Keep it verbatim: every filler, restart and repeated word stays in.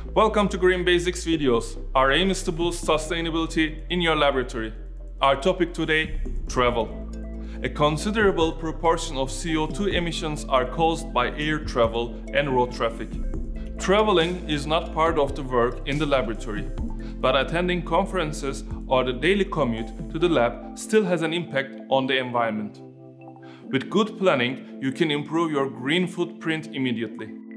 Welcome to Green Basics videos. Our aim is to boost sustainability in your laboratory. Our topic today, travel. A considerable proportion of C O two emissions are caused by air travel and road traffic. Traveling is not part of the work in the laboratory, but attending conferences or the daily commute to the lab still has an impact on the environment. With good planning, you can improve your green footprint immediately.